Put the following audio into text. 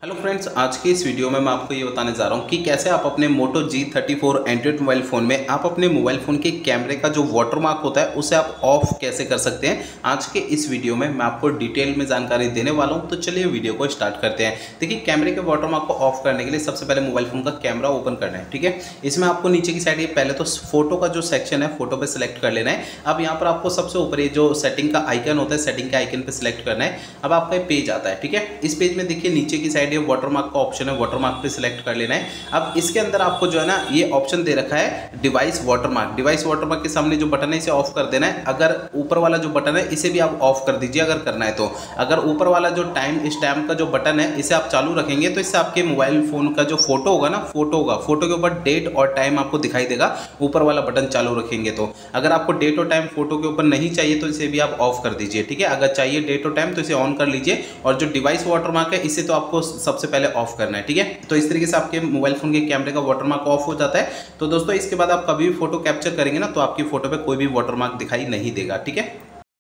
Hello friends, आज के इस वीडियो में मैं आपको ये बताने जा रहा हूँ कि कैसे आप अपने Moto G34 Android mobile phone में आप अपने मोबाइल फ़ोन के कैमरे का जो वाटरमार्क होता है उसे आप ऑफ कैसे कर सकते हैं। आज के इस वीडियो में मैं आपको डिटेल में जानकारी देने वाला हूँ, तो चलिए वीडियो को स्टार्ट करते हैं। देखिए, कैमरे के वाटरमार्क को ऑफ करने के लिए सबसे पहले मोबाइल फ़ोन का कैमरा ओपन करना है। ठीक है, इसमें आपको नीचे की साइड ये पहले तो फोटो का जो सेक्शन है, फोटो पर सिलेक्ट कर लेना है। अब यहाँ पर आपको सबसे ऊपर ये जो सेटिंग का आइकन होता है, सेटिंग के आइकन पर सिलेक्ट करना है। अब आपका पेज आता है। ठीक है, इस पेज में देखिए नीचे की साइड ये वाटरमार्क का ऑप्शन है, वाटरमार्क पे सिलेक्ट कर लेना है। अब इसके अंदर आपको जो है ना ये ऑप्शन दे रखा है डिवाइस वाटरमार्क। डिवाइस वाटरमार्क के सामने जो बटन है इसे ऑफ कर देना है। अगर ऊपर वाला जो बटन है इसे भी आप ऑफ कर दीजिए अगर करना है तो। अगर ऊपर वाला जो टाइम स्टैम्प का जो बटन है इसे आप चालू रखेंगे तो इससे आपके मोबाइल फोन का जो फोटो होगा ना, फोटो के ऊपर डेट और टाइम आपको दिखाई देगा, ऊपर वाला बटन चालू रखेंगे तो। अगर आपको डेट और टाइम फोटो के ऊपर नहीं चाहिए तो इसे भी आप ऑफ कर दीजिए। ठीक है, अगर चाहिए डेट और टाइम तो इसे ऑन कर लीजिए, और जो डिवाइस वाटरमार्क है इसे तो आपको सबसे पहले ऑफ करना है। ठीक है, तो इस तरीके से आपके मोबाइल फोन के कैमरे का वाटरमार्क ऑफ हो जाता है। तो दोस्तों, इसके बाद आप कभी भी फोटो कैप्चर करेंगे ना तो आपकी फोटो पे कोई भी वाटरमार्क दिखाई नहीं देगा। ठीक है।